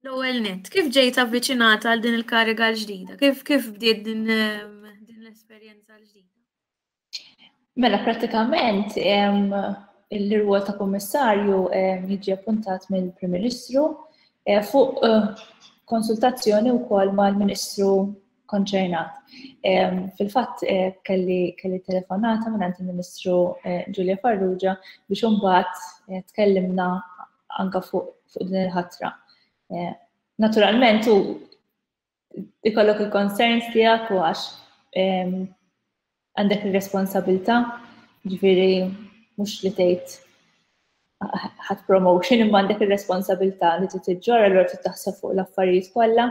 L-ewwel nett, kif ġejt avviċinata għal din il-kariga l-ġdida? Kif bdiet din l-esperjenza l-ġdida? Mela prattikament il-rwol ta' kummissarju jiġi appuntat mill-Prim Ministru fuq konsultazzjoni wkoll mal-Ministru konċernat. Fil-fatt kelli telefonata minn il-Ministru Ġulja Farrugia biex imbagħad tkellimna anke fuq din il-ħatra. Naturalment ikollok il-concerns tiegħek u għax għandek ir-responsabilità, ġifieri mhux li tgħid ħadd promotion imma għandek ir-responsabilità li trid tiġġor allura trid taħseb fuq l-affarijiet kollha.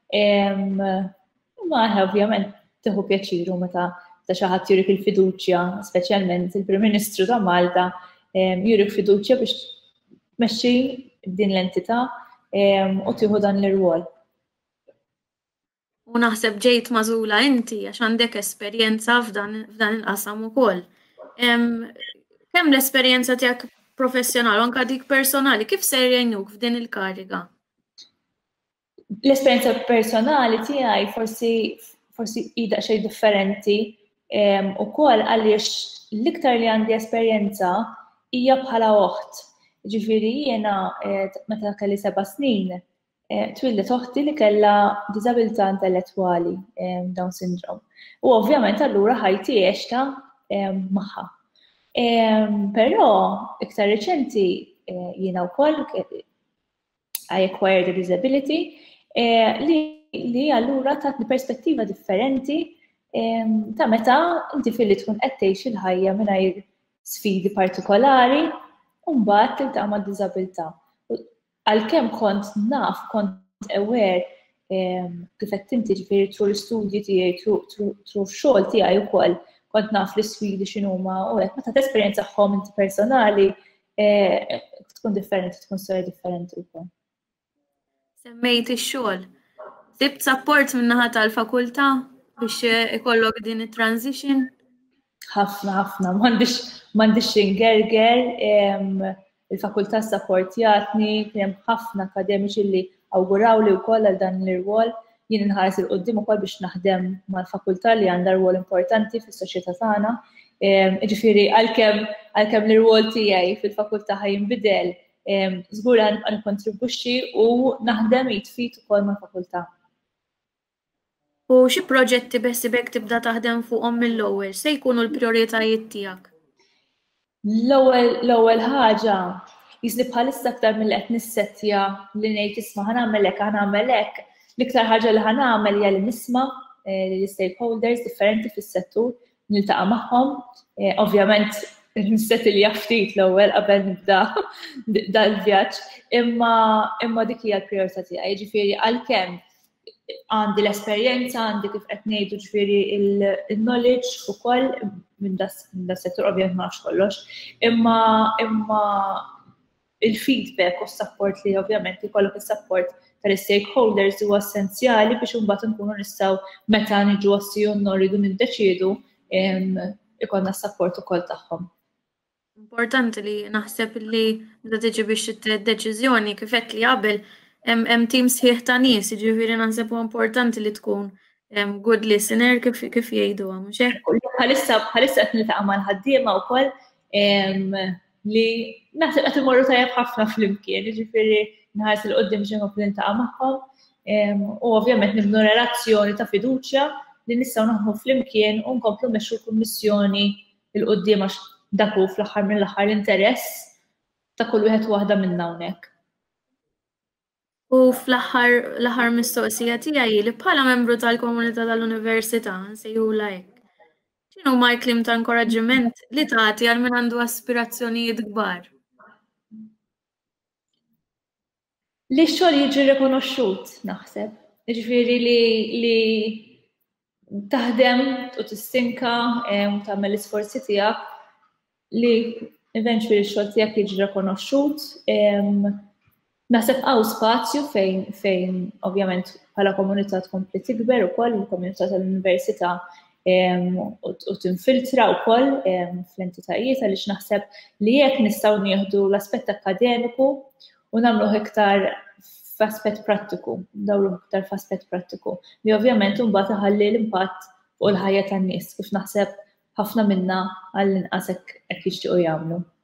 Imma ovvjament tieħu pjaċiru meta xi ħadd jurik il-fiduċja, speċjalment il-Prim Ministru ta' Malta jurik fiduċja biex tmexxi din l-entità u tieħu dan l-irwol. U naħseb ġejt magħżula inti għax għandek esperjenza f'dan il-qasam ukoll. Kemm l-esperjenza tiegħek professjonali u anke dik personali, kif ser jgħinuk f'din il-kariga? L-esperjenza personali tiegħi forsi hija xejn differenti ukoll għaliex l-iktar li għandi esperjenza hija bħala oħt. Ġifieri jiena meta kelli 7 snin twillet oħti li kellha diżabilità intellettwali Down syndrome. U ovvjament allura ħajti għexta magħha. Però iktar reċenti jiena wkoll I acquired a disability li allura tatni perspettiva differenti ta' meta inti filli tkun qed tgħix il-ħajja mingħajr sfidi partikolari u mbagħad tiltaqa' mad-diżabilità. Għalkemm kont aware kif qed inti ġifieri tru l-istudji tiegħi, tru x-xogħol tiegħi wkoll kont naf l-isfidi x'inhuma u hekk meta tesperjenzahom inti personali tkun differenti, tkun storja differenti wkoll. Semmejt ix-xogħol. Sibt support min-naħa tal-fakultà biex ikollok din it-transition? Ħafna, m'għandix ingerger, il-fakultà supportjatni, kien ħafna akademiċi li awguraw li wkoll għal dan l-irwol, jien inħares il-qudiem ukoll biex naħdem mal-fakultà li għandha rwol importanti fis-soċjetà tagħna. Ġifieri għalkemm l-irwol tiegħi fil-fakultà ħajinbidel, żgur ħanibqa' nikkontribwixxi u naħdem jitfit ukoll mal-fakultà. U xi proġetti beħsibek tibda taħdem fuqhom mill-ewwel, se jkunu l-prijoritajiet tiegħek? L-ewwel ħaġa jisli bħalissa aktar milli qed nissettja li ngħid isma' ħanagħmel hekk, l-iktar ħaġa li ħanagħmel hija li nisma' l-stakeholders differenti fis-settur, niltaqa' magħhom. Ovvjament nisset li ftit l-ewwel qabel nibda dal-vjaġġ, imma dik hija l-prijorità tiegħi. Jiġifieri għalkemm għandi l-esperjenza, għandi kif qed ngħidu ġifieri il-knowledge ukoll minn das-settur ovvjament ma nafx kollox, imma il-feedback u s-support li ovvjament ikollok is-support tal-stakeholders huwa essenzjali biex imbagħad nkunu nistgħu meta niġu għas-CNO rridu niddeċiedu ikollna s-support ukoll tagħhom. Importanti li naħseb li meta tiġi biex id-deċiżjoni kif qed li qabel hemm tim sħiħ ta' nies, jiġifieri naħseb huwa importanti li tkun good listener kif jgħiduha, mhux hekk? Bħalissa qed niltaqa' mal-ħaddiema wkoll li naħseb qed imorru tajjeb ħafna flimkien, jiġifieri nħares il qudiem biex inkompli niltaqa' magħhom u ovvjament nibnu relazzjoni ta' fiduċja li nistgħu naħdmu flimkien u nkomplu mmexxu l-kummissjoni il qudiem għax dak hu fl-aħħar mill-aħħar interess ta' kull wieħed waħda minna hawnhekk. U fl-aħħar mistoqsija tiegħi li bħala membru tal-komunità tal-Università nsejħula hekk. X'inhu ma l-kliem ta' inkoraġġiment li tagħti għal min għandu aspirazzjonijiet kbar? Li x-xogħol jiġi rikonoxxut naħseb. Jiġifieri li taħdem u tistinka u tagħmel l-isforzi tiegħek li eventually x-xogħol tiegħek jiġi rikonoxxut. Naħseb hawn spazju fejn ovvjament bħala komunità tkompli tikber ukoll il-komunità tal-Università u tinfiltra wkoll fl-entitajiet għaliex naħseb li jekk nistgħu nieħdu l-aspett akademiku u nagħmluh iktar f'aspett prattiku, dawru iktar f'aspett prattiku. Li ovvjament imbagħad iħalli l-impatt fuq il-ħajja tan-nies kif naħseb ħafna minna għall-inqas hekk jixtiequ jagħmlu.